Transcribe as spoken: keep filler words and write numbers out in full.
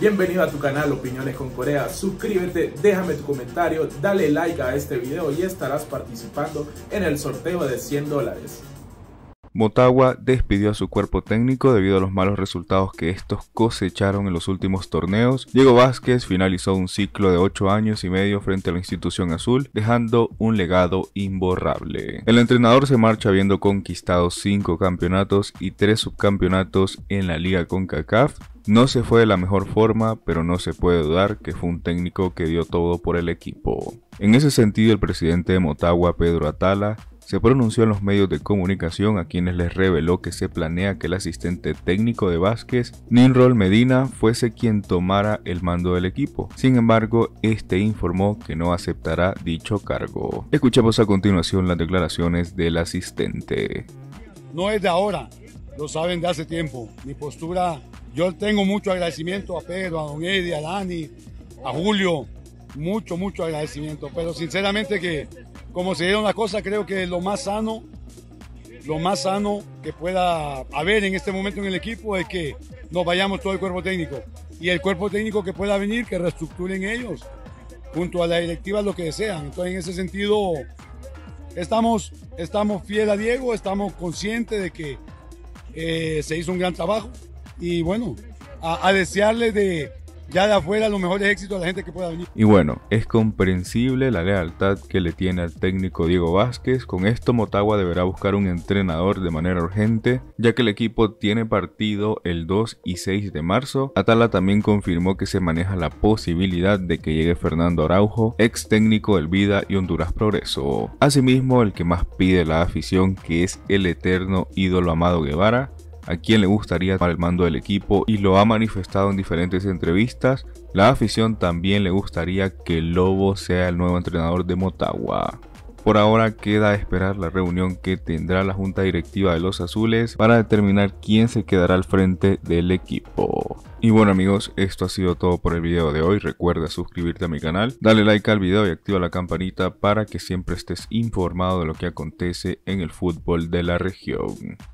Bienvenido a tu canal Opiniones con Corea, suscríbete, déjame tu comentario, dale like a este video y estarás participando en el sorteo de cien dólares. Motagua despidió a su cuerpo técnico debido a los malos resultados que estos cosecharon en los últimos torneos. Diego Vázquez finalizó un ciclo de ocho años y medio frente a la institución azul, dejando un legado imborrable. El entrenador se marcha habiendo conquistado cinco campeonatos y tres subcampeonatos en la Liga CONCACAF. No se fue de la mejor forma, pero no se puede dudar que fue un técnico que dio todo por el equipo. En ese sentido, el presidente de Motagua, Pedro Atala, se pronunció en los medios de comunicación a quienes les reveló que se planea que el asistente técnico de Vázquez, Nimrod Medina, fuese quien tomara el mando del equipo. Sin embargo, este informó que no aceptará dicho cargo. Escuchemos a continuación las declaraciones del asistente. No es de ahora, lo saben de hace tiempo. Mi postura, yo tengo mucho agradecimiento a Pedro, a Don Eddie, a Dani, a Julio, mucho, mucho agradecimiento, pero sinceramente que como se dieron las cosas, creo que lo más sano, lo más sano que pueda haber en este momento en el equipo es que nos vayamos todo el cuerpo técnico. Y el cuerpo técnico que pueda venir, que reestructuren ellos, junto a la directiva, lo que desean. Entonces, en ese sentido, estamos, estamos fieles a Diego, estamos conscientes de que eh, se hizo un gran trabajo. Y bueno, a, a desearle de... ya de afuera los mejores éxitos a la gente que pueda venir. Y bueno, es comprensible la lealtad que le tiene al técnico Diego Vázquez. Con esto Motagua deberá buscar un entrenador de manera urgente, ya que el equipo tiene partido el dos y seis de marzo. Atala también confirmó que se maneja la posibilidad de que llegue Fernando Araujo, ex técnico del Vida y Honduras Progreso. Asimismo, el que más pide la afición, que es el eterno ídolo Amado Guevara, a quien le gustaría tomar el mando del equipo y lo ha manifestado en diferentes entrevistas. La afición también le gustaría que el Lobo sea el nuevo entrenador de Motagua. Por ahora queda esperar la reunión que tendrá la junta directiva de los azules para determinar quién se quedará al frente del equipo. Y bueno amigos, esto ha sido todo por el video de hoy. Recuerda suscribirte a mi canal, dale like al video y activa la campanita para que siempre estés informado de lo que acontece en el fútbol de la región.